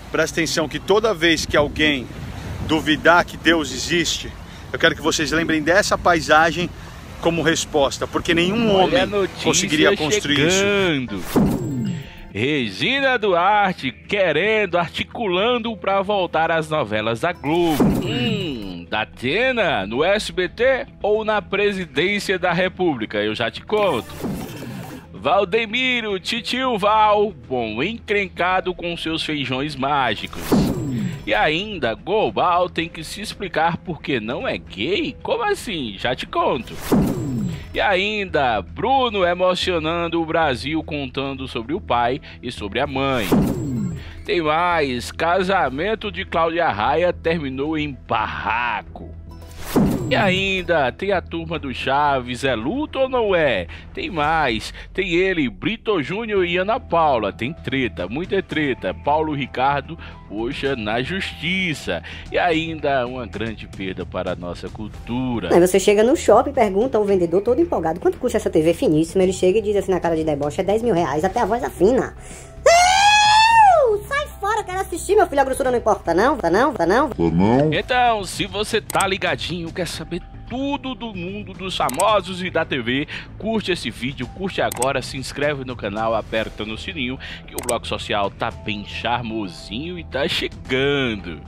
Presta atenção que toda vez que alguém duvidar que Deus existe, eu quero que vocês lembrem dessa paisagem como resposta, porque nenhum homem conseguiria construir isso. Regina Duarte articulando para voltar às novelas da Globo. Da Atena, no SBT ou na presidência da República? Eu já te conto. Valdemiro, titio Val, bom, encrencado com seus feijões mágicos. E ainda, Global tem que se explicar porque não é gay? Como assim? Já te conto. E ainda, Bruno emocionando o Brasil contando sobre o pai e sobre a mãe. Tem mais, casamento de Cláudia Raia terminou em barraco. E ainda, tem a turma do Chaves, é luto ou não é? Tem mais, tem ele, Brito Júnior e Ana Paula, tem treta, muita treta, Paulo Ricardo, poxa, na justiça. E ainda, uma grande perda para a nossa cultura. Aí você chega no shopping e pergunta ao vendedor todo empolgado, quanto custa essa TV finíssima? Ele chega e diz assim na cara de deboche, é 10 mil reais, até a voz afina. Sai fora, quero assistir, meu filho, a grossura não importa não, tá não? Então, se você tá ligadinho, quer saber tudo do mundo dos famosos e da TV, curte esse vídeo, curte agora, se inscreve no canal, aperta no sininho, que o Bloco Social tá bem charmosinho e tá chegando.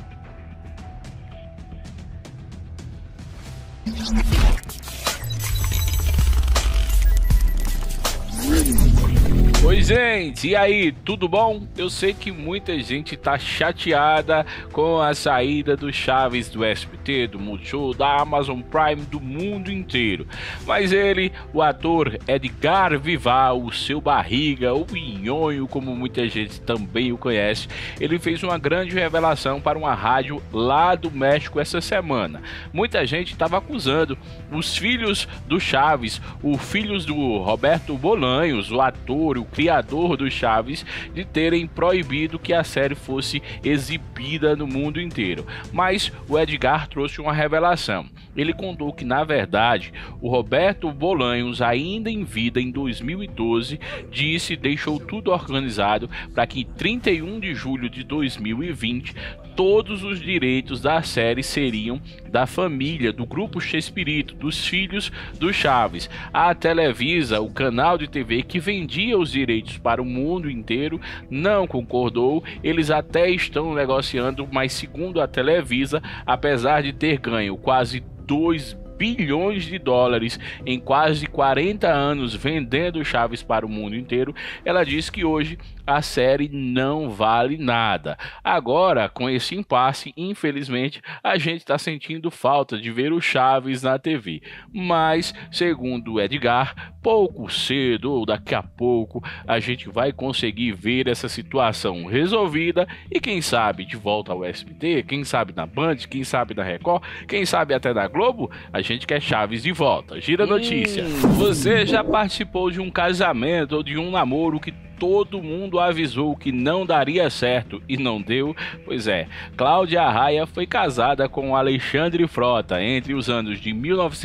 Oi gente, e aí, tudo bom? Eu sei que muita gente tá chateada com a saída do Chaves do SBT, do Multishow, da Amazon Prime, do mundo inteiro. Mas ele, o ator Edgar Vivar, o seu barriga, o Nhonho, como muita gente também o conhece, ele fez uma grande revelação para uma rádio lá do México essa semana. Muita gente estava acusando os filhos do Chaves, os filhos do Roberto Bolanhos, o ator, o criador do Chaves, de terem proibido que a série fosse exibida no mundo inteiro. Mas o Edgar trouxe uma revelação. Ele contou que, na verdade, o Roberto Bolanhos, ainda em vida em 2012, deixou tudo organizado para que em 31 de julho de 2020 todos os direitos da série seriam da família, do grupo Chespirito, dos filhos do Chaves. A Televisa, o canal de TV que vendia os direitos para o mundo inteiro, não concordou. Eles até estão negociando, mas segundo a Televisa, apesar de ter ganho quase 2 bilhões de dólares em quase 40 anos vendendo Chaves para o mundo inteiro, ela diz que hoje a série não vale nada. Agora, com esse impasse, infelizmente, a gente está sentindo falta de ver o Chaves na TV. Mas, segundo o Edgar, pouco cedo ou daqui a pouco a gente vai conseguir ver essa situação resolvida e quem sabe de volta ao SBT, quem sabe na Band, quem sabe na Record, quem sabe até na Globo. A gente quer Chaves de volta. Gira a notícia. Você já participou de um casamento ou de um namoro que todo mundo avisou que não daria certo e não deu? Pois é, Cláudia Raia foi casada com Alexandre Frota entre os anos de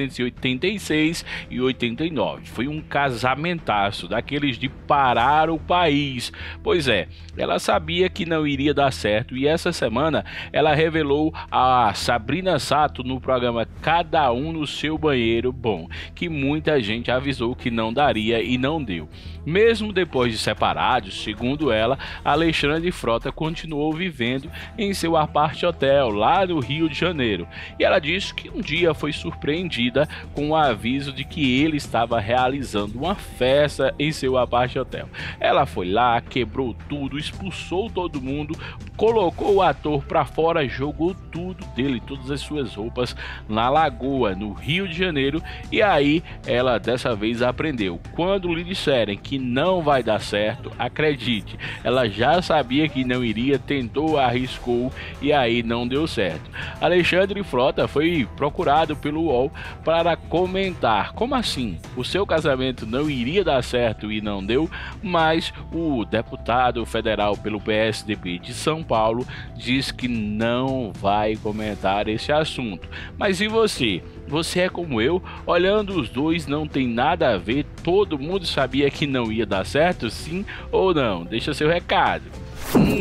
1986 e 89. Foi um casamentaço, daqueles de parar o país. Pois é, ela sabia que não iria dar certo e essa semana ela revelou a Sabrina Sato no programa Cada Um no Seu Banheiro, bom, que muita gente avisou que não daria e não deu. Mesmo depois de separados, segundo ela, Alexandre Frota continuou vivendo em seu apart hotel lá no Rio de Janeiro. E ela disse que um dia foi surpreendida com o aviso de que ele estava realizando uma festa em seu apart hotel. Ela foi lá, quebrou tudo, expulsou todo mundo, colocou o ator para fora, jogou tudo dele, todas as suas roupas na lagoa, no Rio de Janeiro. E aí ela dessa vez aprendeu. Quando lhe disserem que não vai dar certo, acredite, ela já sabia que não iria, tentou, arriscou e aí não deu certo. Alexandre Frota foi procurado pelo UOL para comentar como assim o seu casamento não iria dar certo e não deu, mas o deputado federal pelo PSDB de São Paulo diz que não vai comentar esse assunto. Mas e você? Você é como eu? Olhando os dois não tem nada a ver, todo mundo sabia que não ia dar certo, sim ou não? Deixa seu recado.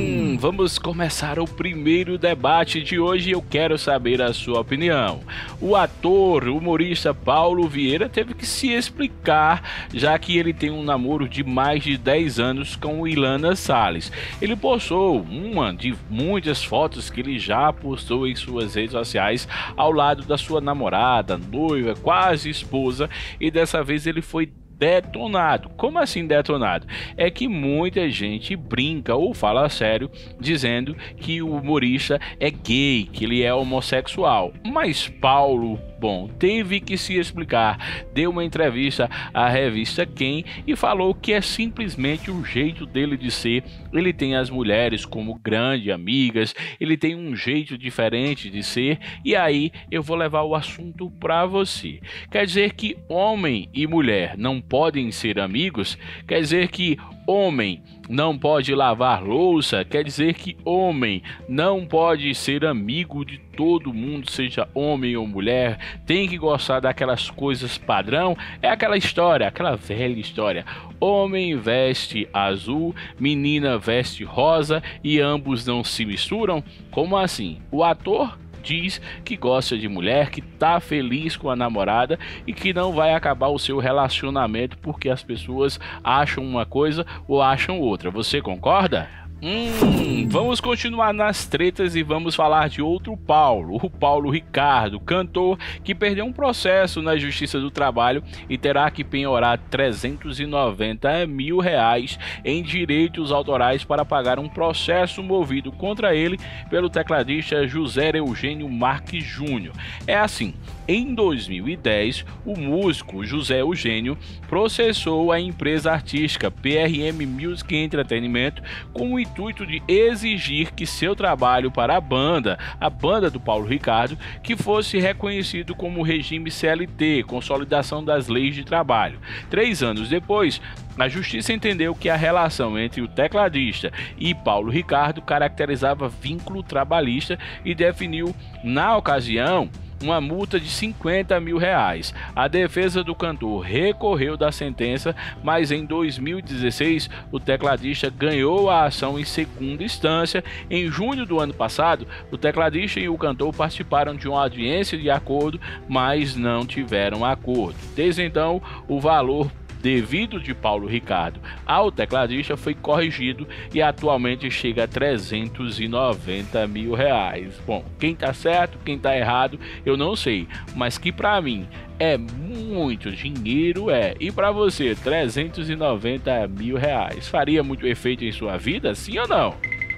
vamos começar o primeiro debate de hoje e eu quero saber a sua opinião. O ator, humorista Paulo Vieira teve que se explicar, já que ele tem um namoro de mais de 10 anos com Ilana Salles. Ele postou uma de muitas fotos que ele já postou em suas redes sociais ao lado da sua namorada, noiva, quase esposa, e dessa vez ele foi detonado. Como assim detonado? É que muita gente brinca ou fala sério dizendo que o humorista é gay, que ele é homossexual. Mas Paulo, bom, teve que se explicar. Deu uma entrevista à revista Quem e falou que é simplesmente o jeito dele de ser. Ele tem as mulheres como grandes amigas, ele tem um jeito diferente de ser. E aí eu vou levar o assunto para você. Quer dizer que homem e mulher não podem ser amigos? Quer dizer que homem não pode lavar louça? Quer dizer que homem não pode ser amigo de todo mundo, seja homem ou mulher? Tem que gostar daquelas coisas padrão? É aquela história, aquela velha história. Homem veste azul, menina veste rosa e ambos não se misturam? Como assim? O ator diz que gosta de mulher, que tá feliz com a namorada e que não vai acabar o seu relacionamento porque as pessoas acham uma coisa ou acham outra. Você concorda? Vamos continuar nas tretas e vamos falar de outro Paulo, o Paulo Ricardo, cantor que perdeu um processo na Justiça do Trabalho e terá que penhorar R$390 mil em direitos autorais para pagar um processo movido contra ele pelo tecladista José Eugênio Marques Júnior. É assim, em 2010, o músico José Eugênio processou a empresa artística PRM Music Entretenimento com o intuito de exigir que seu trabalho para a banda do Paulo Ricardo, que fosse reconhecido como regime CLT, Consolidação das Leis de Trabalho. 3 anos depois, a justiça entendeu que a relação entre o tecladista e Paulo Ricardo caracterizava vínculo trabalhista e definiu, na ocasião, uma multa de R$50 mil. A defesa do cantor recorreu da sentença, mas em 2016 o tecladista ganhou a ação em segunda instância. Em junho do ano passado, o tecladista e o cantor participaram de uma audiência de acordo, mas não tiveram acordo. Desde então, o valor devido de Paulo Ricardo ao tecladista foi corrigido e atualmente chega a R$390 mil. Bom, quem tá certo, quem tá errado, eu não sei, mas que pra mim é muito dinheiro, e pra você R$390 mil faria muito efeito em sua vida, sim ou não?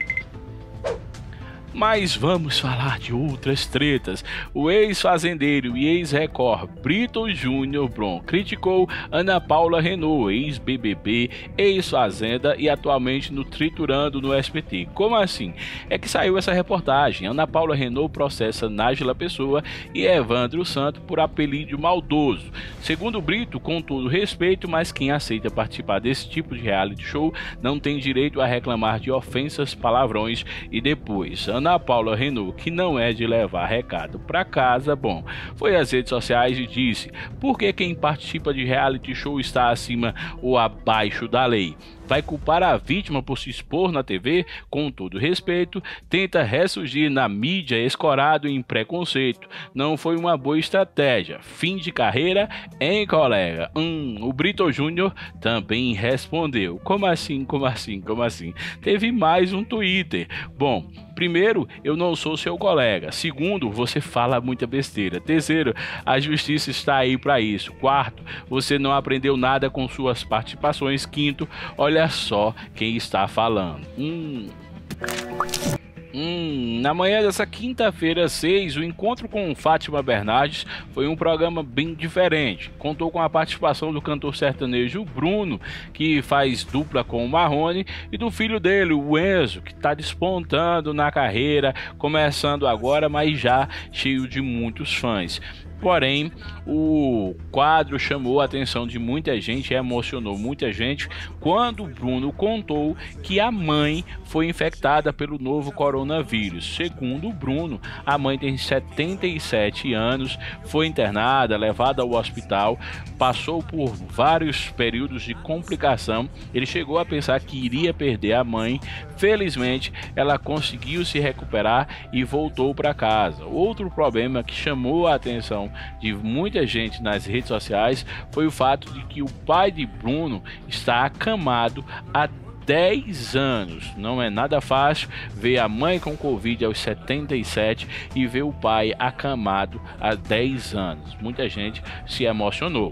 Mas vamos falar de outras tretas. O ex-fazendeiro e ex-Record Brito Júnior criticou Ana Paula Renault, ex-BBB, ex-Fazenda e atualmente no Triturando no SBT. Como assim? É que saiu essa reportagem. Ana Paula Renault processa Nájila Pessoa e Evandro Santo por apelido maldoso. Segundo Brito, com todo respeito, mas quem aceita participar desse tipo de reality show não tem direito a reclamar de ofensas, palavrões e depois Ana Paula Renault, que não é de levar recado para casa, foi às redes sociais e disse: por que quem participa de reality show está acima ou abaixo da lei? Vai culpar a vítima por se expor na TV? Com todo respeito, tenta ressurgir na mídia escorado em preconceito. Não foi uma boa estratégia. Fim de carreira, hein, colega? O Brito Júnior também respondeu. Como assim? Como assim? Como assim? Teve mais um Twitter. Bom, primeiro, eu não sou seu colega. Segundo, você fala muita besteira. Terceiro, a justiça está aí para isso. Quarto, você não aprendeu nada com suas participações. Quinto, olha só quem está falando. Na manhã dessa quinta-feira 6, o encontro com Fátima Bernardes foi um programa bem diferente. Contou com a participação do cantor sertanejo Bruno, que faz dupla com o Marrone, e do filho dele, o Enzo, que está despontando na carreira, começando agora, mas já cheio de muitos fãs. Porém, o quadro chamou a atenção de muita gente, emocionou muita gente quando o Bruno contou que a mãe foi infectada pelo novo coronavírus. Segundo o Bruno, a mãe tem 77 anos, foi internada, levada ao hospital, passou por vários períodos de complicação. Ele chegou a pensar que iria perder a mãe. Felizmente, ela conseguiu se recuperar e voltou para casa. Outro problema que chamou a atenção de muita gente nas redes sociais foi o fato de que o pai de Bruno está acamado há 10 anos. Não é nada fácil ver a mãe com Covid aos 77 e ver o pai acamado há 10 anos. Muita gente se emocionou.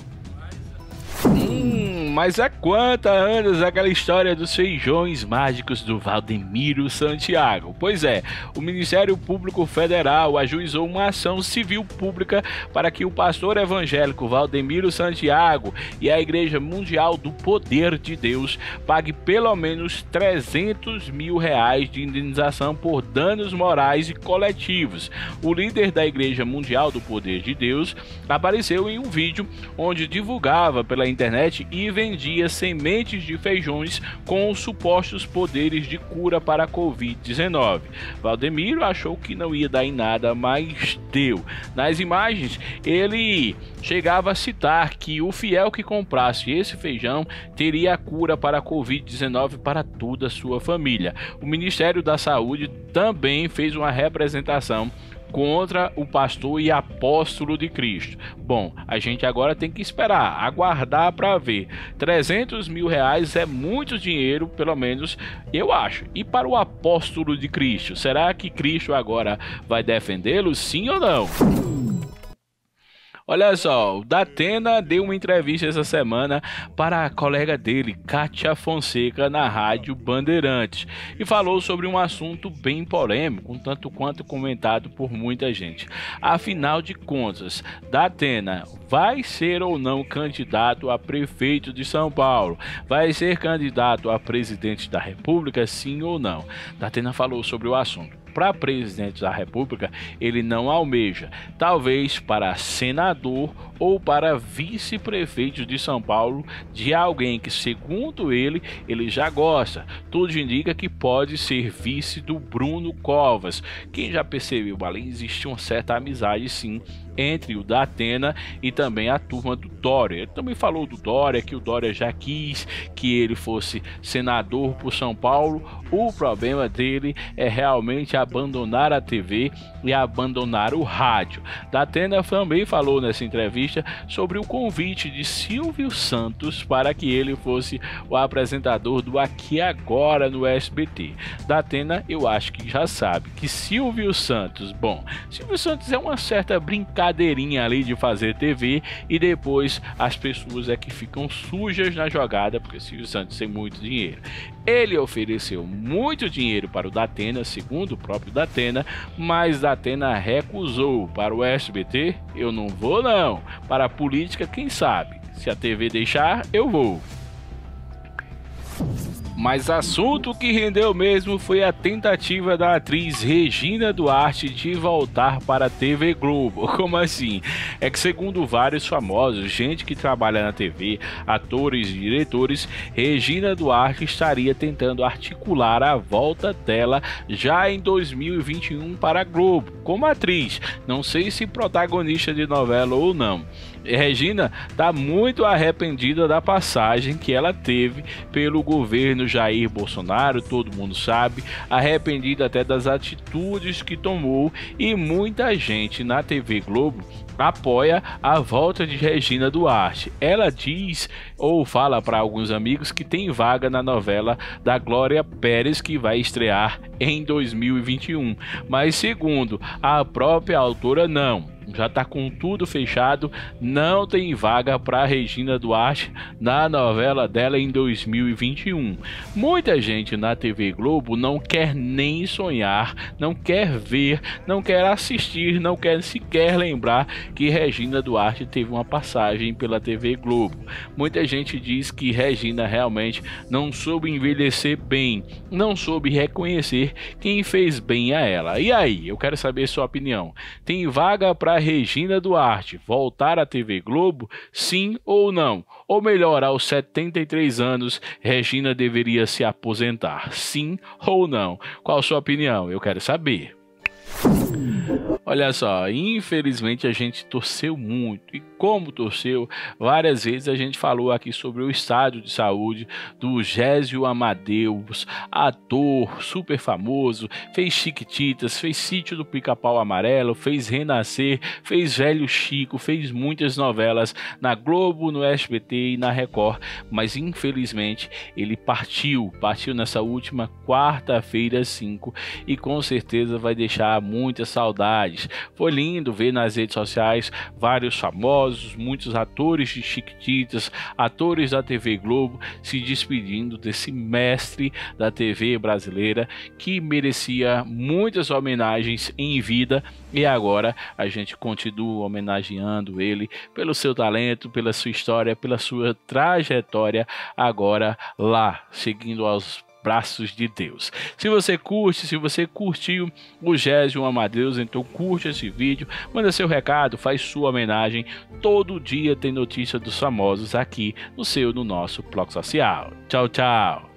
Mas há quantos anos aquela história dos feijões mágicos do Valdemiro Santiago? Pois é, o Ministério Público Federal ajuizou uma ação civil pública para que o pastor evangélico Valdemiro Santiago e a Igreja Mundial do Poder de Deus pague pelo menos R$300 mil de indenização por danos morais e coletivos. O líder da Igreja Mundial do Poder de Deus apareceu em um vídeo onde divulgava pela internet e vendia sementes de feijões com os supostos poderes de cura para a Covid-19. Valdemiro achou que não ia dar em nada, mas deu. Nas imagens, ele chegava a citar que o fiel que comprasse esse feijão teria a cura para a Covid-19 para toda a sua família. O Ministério da Saúde também fez uma representação contra o pastor e apóstolo de Cristo. Bom, a gente agora tem que esperar, aguardar para ver. R$300 mil é muito dinheiro, pelo menos eu acho. E para o apóstolo de Cristo, será que Cristo agora vai defendê-lo, sim ou não? Olha só, o Datena deu uma entrevista essa semana para a colega dele, Kátia Fonseca, na Rádio Bandeirantes, e falou sobre um assunto bem polêmico, um tanto quanto comentado por muita gente. Afinal de contas, Datena vai ser ou não candidato a prefeito de São Paulo? Vai ser candidato a presidente da República, sim ou não? Datena falou sobre o assunto. Para presidente da República, ele não almeja, talvez para senador ou para vice-prefeito de São Paulo, de alguém que, segundo ele já gosta. Tudo indica que pode ser vice do Bruno Covas. Quem já percebeu, ali existe uma certa amizade, sim, entre o Datena e também a turma do Dória. Ele também falou do Dória, que o Dória já quis que ele fosse senador por São Paulo. O problema dele é realmente abandonar a TV e abandonar o rádio. Datena também falou nessa entrevista sobre o convite de Silvio Santos para que ele fosse o apresentador do Aqui e Agora no SBT. Datena, eu acho que já sabe que Silvio Santos é uma certa brincadeirinha ali de fazer TV e depois as pessoas é que ficam sujas na jogada, porque Silvio Santos tem muito dinheiro. Ele ofereceu muito dinheiro para o Datena, segundo o próprio Datena, mas Datena recusou. Para o SBT, eu não vou não. Para a política, quem sabe? Se a TV deixar, eu vou. Mas assunto que rendeu mesmo foi a tentativa da atriz Regina Duarte de voltar para a TV Globo. Como assim? É que, segundo vários famosos, gente que trabalha na TV, atores e diretores, Regina Duarte estaria tentando articular a volta dela já em 2021 para a Globo, como atriz. Não sei se protagonista de novela ou não. Regina está muito arrependida da passagem que ela teve pelo governo Jair Bolsonaro, todo mundo sabe, arrependida até das atitudes que tomou, e muita gente na TV Globo apoia a volta de Regina Duarte. Ela diz ou fala para alguns amigos que tem vaga na novela da Glória Pérez, que vai estrear em 2021, mas segundo a própria autora, não. Já está com tudo fechado, não tem vaga para Regina Duarte na novela dela em 2021. Muita gente na TV Globo não quer nem sonhar, não quer ver, não quer assistir, não quer sequer lembrar que Regina Duarte teve uma passagem pela TV Globo. Muita gente diz que Regina realmente não soube envelhecer bem, não soube reconhecer quem fez bem a ela. E aí, eu quero saber sua opinião. Tem vaga para Regina Duarte voltar à TV Globo, sim ou não? Ou melhor, aos 73 anos, Regina deveria se aposentar, sim ou não? Qual a sua opinião? Eu quero saber. Olha só, infelizmente a gente torceu muito, e como torceu, várias vezes a gente falou aqui sobre o estado de saúde do Gésio Amadeus, ator super famoso, fez Chiquititas, fez Sítio do Pica-Pau Amarelo, fez Renascer, fez Velho Chico, fez muitas novelas na Globo, no SBT e na Record, mas infelizmente ele partiu nessa última quarta-feira 5 e com certeza vai deixar muitas saudades. Foi lindo ver nas redes sociais vários famosos, muitos atores de Chiquititas, atores da TV Globo se despedindo desse mestre da TV brasileira que merecia muitas homenagens em vida, e agora a gente continua homenageando ele pelo seu talento, pela sua história, pela sua trajetória, agora lá, seguindo aos braços de Deus. Se você curtiu o Gésio Amadeus, então curte esse vídeo, manda seu recado, faz sua homenagem. Todo dia tem notícia dos famosos aqui no nosso blog social. Tchau, tchau.